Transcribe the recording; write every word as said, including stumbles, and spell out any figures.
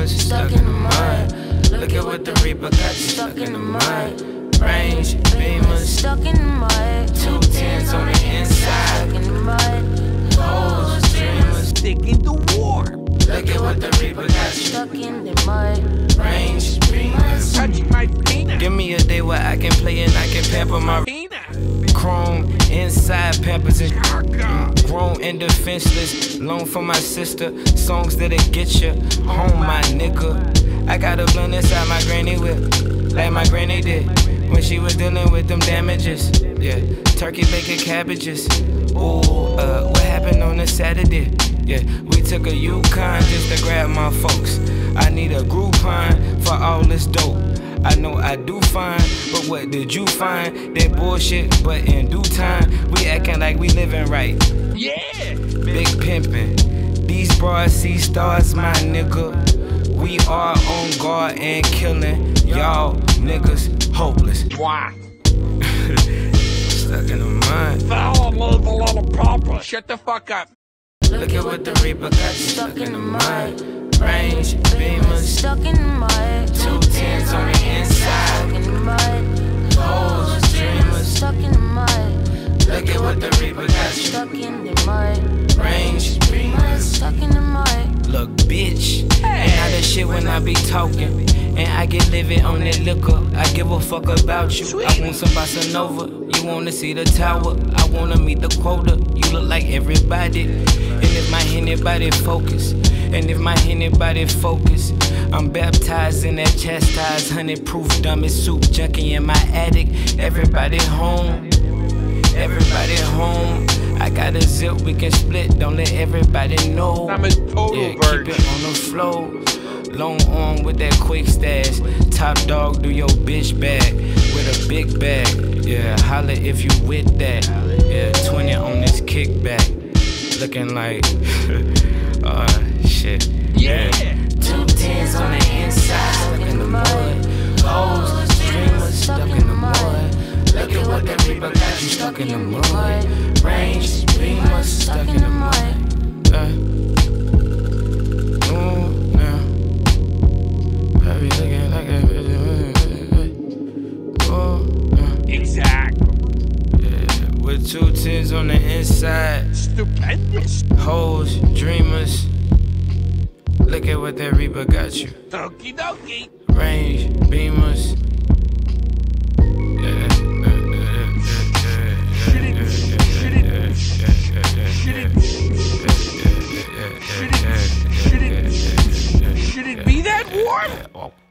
dreamers stuck in the mud. Look at what the Reaper got you stuck in the mud. Range beamers stuck in the mud. Two tens on the inside. Stuck in the mud. Hoes, dreamers sticking to war. Look at what the Reaper got you Stuck in the mud. Range beamers. Touch my peanut. Give me a day where I can play and I can pamper my Peanut. chrome inside pampers and mm, grown and defenseless. Loan for my sister. Songs that'll get you home, my nigga. I got a blunt inside my granny whip, like my granny did when she was dealing with them damages. Yeah, turkey, bacon, cabbages. Ooh, uh, what happened on a Saturday? Yeah, we took a Yukon just to grab my folks. I need a Groupon for all this dope. I know I do fine, but what did you find? That bullshit, but in due time, we acting like we living right. Yeah. Big pimpin', these broads see stars, my nigga. We are on guard and killing y'all niggas hopeless. Why? Stuck in the mud. Fella made a lot of papa. Shut the fuck up. Look at what the Reaper got you stuck in the mud. Range beamers Stuck in the mud. Two tens on the Stuck inside. in the mud. Hoes, dreamers Stuck in the mud. Look at what the Reaper got you Stuck in the mud. Range beamers. Stuck in the mud. Look, bitch, ain't not the shit when I be talking. And I get livid on that liquor. I give a fuck about you. I want some bossa nova. You wanna see the tower. I wanna meet the quota. You look like everybody. And if my anybody focus, and if my anybody focus, I'm baptized in that chastised honey proof dummy soup junkie in my attic. Everybody home. Everybody home. I got a zip we can split, don't let everybody know. I'm a total yeah, virgin. keep it on the flow. Long arm with that quick stash. Top dog, do your bitch bag with a big bag. Yeah, holla if you with that. Yeah, twenty on this kickback. Looking like, oh shit. Yeah. Two tens on the inside, stuck in the mud. Hoes, dreamers, stuck in the mud. Look at what that Reaper got you stuck in the mud. Range beamers stuck in the mud. Uh, ooh, now I be looking like a oh, uh, Exactly. yeah, with two tens on the inside. Stupendous. Hoes, dreamers. Look at what that Reaper got you. Okie dokie. Range beamers. Should it be that warm?